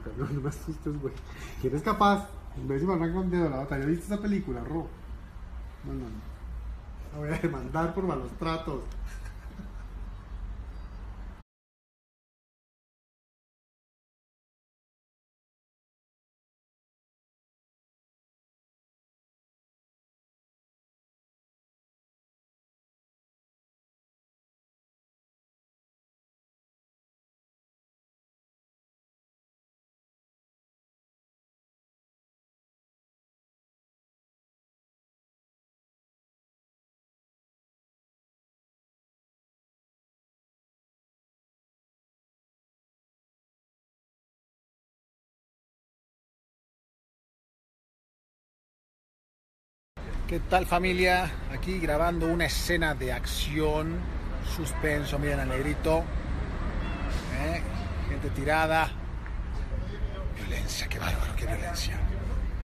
camión, no me asustes, güey. ¿Quién es capaz? En vez de me arranca un dedo la otra. ¿Ya viste esa película, Ro? No, no, no. La voy a demandar por malos tratos. ¿Qué tal, familia? Aquí grabando una escena de acción, suspenso, miren al negrito, gente tirada, violencia, qué bárbaro, qué violencia.